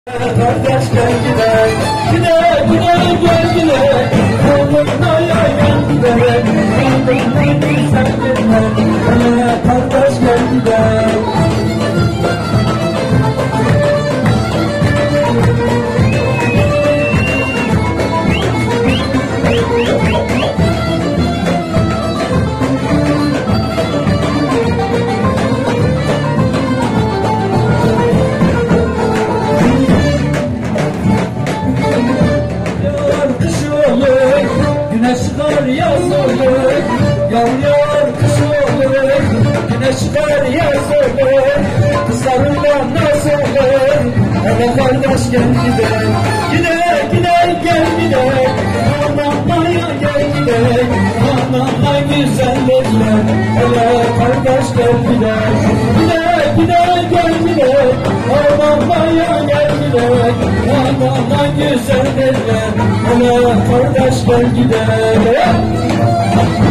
Kardeş gel gidelim, gidelim gel gidelim. Oğlumla yaylan gidelim, oğlumla güzel gidelim. Kardeş gel gidelim. Güneş çıkar yaz olur, yağmur kış olur. Güneş çıkar yaz olur, kızlarıyla naz olur. Hele kardeş gel gidelim, gidelim gel gidelim. Anamaya gel gidelim, anamla güzellikler. Hele kardeş gel gidelim, gidelim gel gidelim. Anamaya gel gidelim, anamla güzellikler. Hele kardeş gel gidelim.